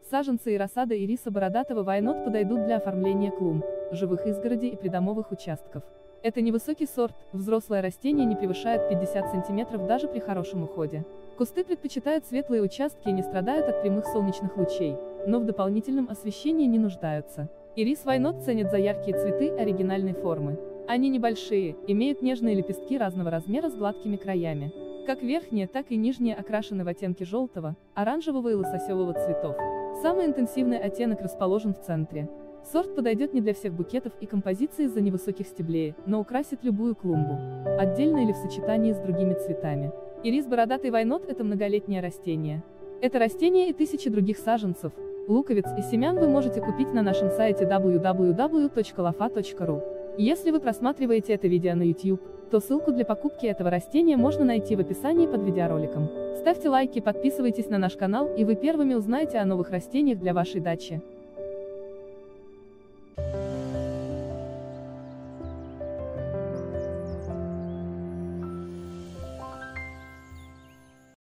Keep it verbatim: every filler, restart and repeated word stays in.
Саженцы и рассада ириса бородатого Why Not подойдут для оформления клумб, живых изгородей и придомовых участков. Это невысокий сорт, взрослое растение не превышает пятьдесят сантиметров даже при хорошем уходе. Кусты предпочитают светлые участки и не страдают от прямых солнечных лучей, но в дополнительном освещении не нуждаются. Ирис Why Not ценят за яркие цветы оригинальной формы. Они небольшие, имеют нежные лепестки разного размера с гладкими краями. Как верхние, так и нижние окрашены в оттенки желтого, оранжевого и лососевого цветов. Самый интенсивный оттенок расположен в центре. Сорт подойдет не для всех букетов и композиций из-за невысоких стеблей, но украсит любую клумбу, отдельно или в сочетании с другими цветами. Ирис бородатый Why Not – это многолетнее растение. Это растение и тысячи других саженцев, луковиц и семян вы можете купить на нашем сайте дабл ю дабл ю дабл ю точка лофа точка ру. Если вы просматриваете это видео на YouTube, то ссылку для покупки этого растения можно найти в описании под видеороликом. Ставьте лайки, подписывайтесь на наш канал, и вы первыми узнаете о новых растениях для вашей дачи.